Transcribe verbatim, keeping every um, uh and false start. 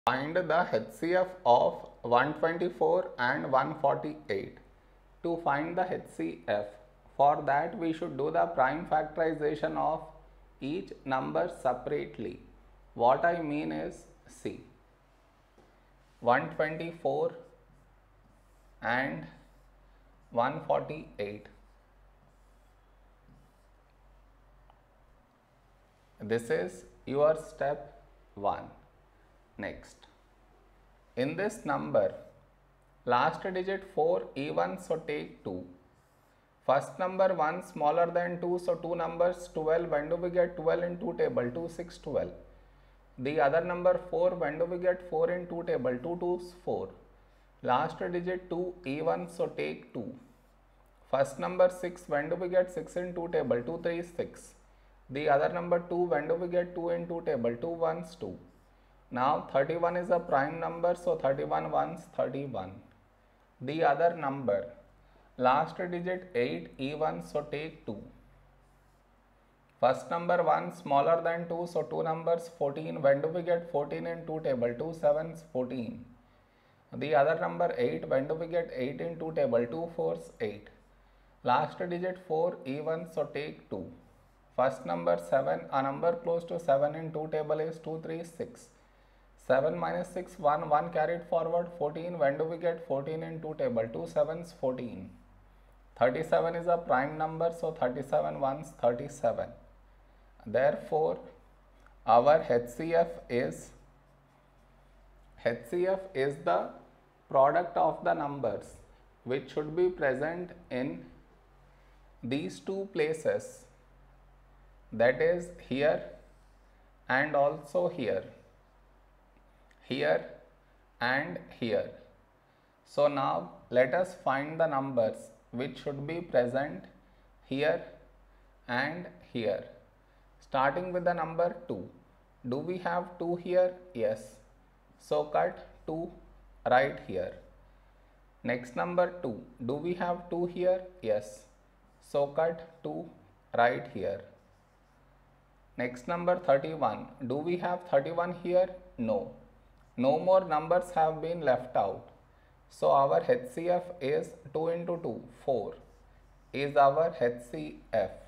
Find the H C F of one twenty-four and one forty-eight. To find the H C F, for that we should do the prime factorization of each number separately. What I mean is, see, one twenty-four and one forty-eight. This is your step one. Next, in this number, last digit four even, so take two. First number one smaller than two, so two numbers twelve. When do we get twelve in two table? two, six, twelve. The other number four, when do we get four in two table? two twos, four. Last digit two even, so take two. First number six, when do we get six in two table? two, three, six. The other number two, when do we get two in two table? two ones, two. Now thirty-one is a prime number, so thirty-one ones, thirty-one. The other number, last digit eight even, so take two. First number one smaller than two, so two numbers fourteen. When do we get fourteen in two table? two sevens, fourteen. The other number eight, when do we get eight in two table? two fours, eight. Last digit four even, so take two. First number seven, a number close to seven in two table is two, three, six. seven minus six, one, one carried forward, fourteen. When do we get fourteen in two table? two sevens, fourteen. thirty-seven is a prime number, so thirty-seven ones, thirty-seven. Therefore, our H C F is, H C F is the product of the numbers which should be present in these two places, that is here and also here, here and here. So now let us find the numbers which should be present here and here. Starting with the number two. Do we have two here? Yes. So cut two right here. Next number two. Do we have two here? Yes. So cut two right here. Next number thirty-one. Do we have thirty-one here? No. No more numbers have been left out. So our H C F is two into two, four is our H C F.